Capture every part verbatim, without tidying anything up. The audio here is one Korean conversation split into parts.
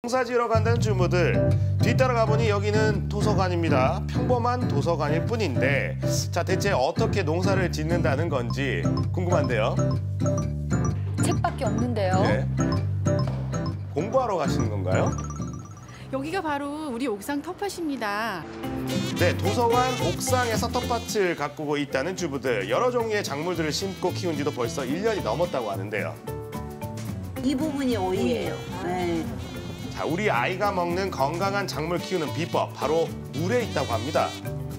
농사지으러 간다는 주부들, 뒤따라가 보니 여기는 도서관입니다. 평범한 도서관일 뿐인데 자, 대체 어떻게 농사를 짓는다는 건지 궁금한데요. 책밖에 없는데요. 네. 공부하러 가시는 건가요? 여기가 바로 우리 옥상 텃밭입니다. 네, 도서관 옥상에서 텃밭을 가꾸고 있다는 주부들. 여러 종류의 작물들을 심고 키운 지도 벌써 일 년이 넘었다고 하는데요. 이 부분이 오이예요. 네. 자, 우리 아이가 먹는 건강한 작물 키우는 비법, 바로 물에 있다고 합니다.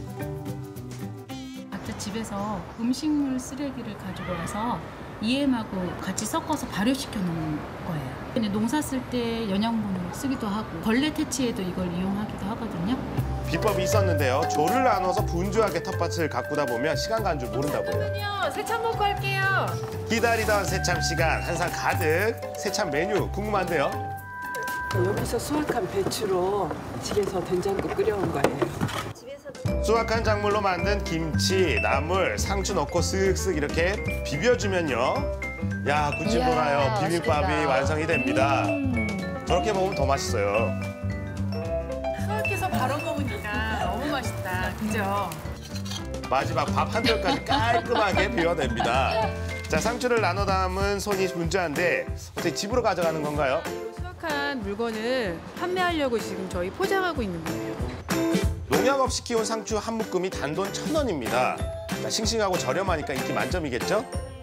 각자 집에서 음식물 쓰레기를 가지고 와서 이엠하고 같이 섞어서 발효시켜 놓은 거예요. 근데 농사 쓸 때 영양분을 쓰기도 하고 벌레 퇴치에도 이걸 이용하기도 하거든요. 비법이 있었는데요. 조를 나눠서 분주하게 텃밭을 가꾸다 보면 시간 가는 줄 모른다고요. 잠깐만요. 세참 먹고 할게요. 기다리던 새참 시간, 한상 가득. 새참 메뉴 궁금한데요. 여기서 수확한 배추로 집에서 된장국 끓여온 거예요. 수확한 작물로 만든 김치, 나물, 상추 넣고 쓱쓱 이렇게 비벼주면요. 야, 군침 이야, 돌아요. 비빔밥이 맛있겠다. 완성이 됩니다. 음. 저렇게 먹으면 더 맛있어요. 수확해서 바로 먹으니까 너무 맛있다. 그죠? 마지막 밥 한 젓갈까지 깔끔하게 비워냅니다. 자, 상추를 나눠 담은 손이 분주한데 어떻게 집으로 가져가는 건가요? 수확한 물건을 판매하려고 지금 저희 포장하고 있는 거예요. 농약 없이 키운 상추 한 묶음이 단돈 천 원입니다. 자, 싱싱하고 저렴하니까 인기 만점이겠죠?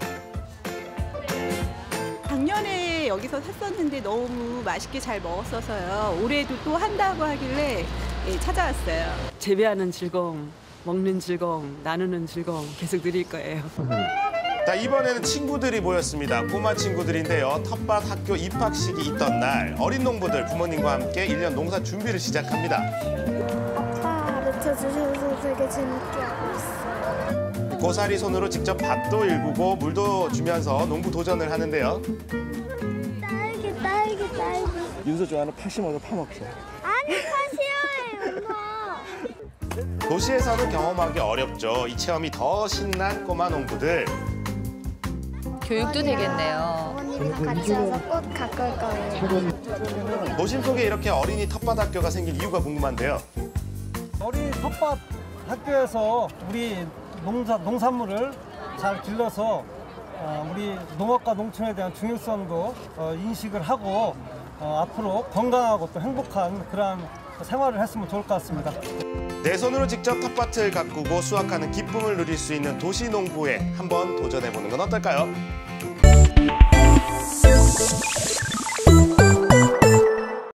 작년에 여기서 샀었는데 너무 맛있게 잘 먹었어서요. 올해도 또 한다고 하길래 예, 찾아왔어요. 재배하는 즐거움, 먹는 즐거움, 나누는 즐거움 계속 누릴 거예요. 자, 이번에는 친구들이 모였습니다. 꼬마 친구들인데요. 텃밭 학교 입학식이 있던 날 어린 농부들 부모님과 함께 일 년 농사 준비를 시작합니다. 아빠 가르쳐주셔서 되게 재밌게 하고 있어요. 고사리 손으로 직접 밭도 일구고 물도 주면서 농부 도전을 하는데요. 딸기, 딸기, 딸기. 윤서 좋아하는 팥 심어서 파먹자. 아니, 팥이요, 엄마. 도시에서는 경험하기 어렵죠. 이 체험이 더 신난 꼬마 농부들. 교육도 되겠네요. 어머님이랑 같이 와서 꽃 가꿀 거예요. 도심 속에 이렇게 어린이 텃밭 학교가 생긴 이유가 궁금한데요. 어린이 텃밭 학교에서 우리 농사, 농산물을 잘 길러서 어, 우리 농업과 농촌에 대한 중요성도 어, 인식을 하고 어, 앞으로 건강하고 또 행복한 그러한 생활을 했으면 좋을 것 같습니다. 내 손으로 직접 텃밭을 가꾸고 수확하는 기쁨을 누릴 수 있는 도시 농부에 한번 도전해보는 건 어떨까요?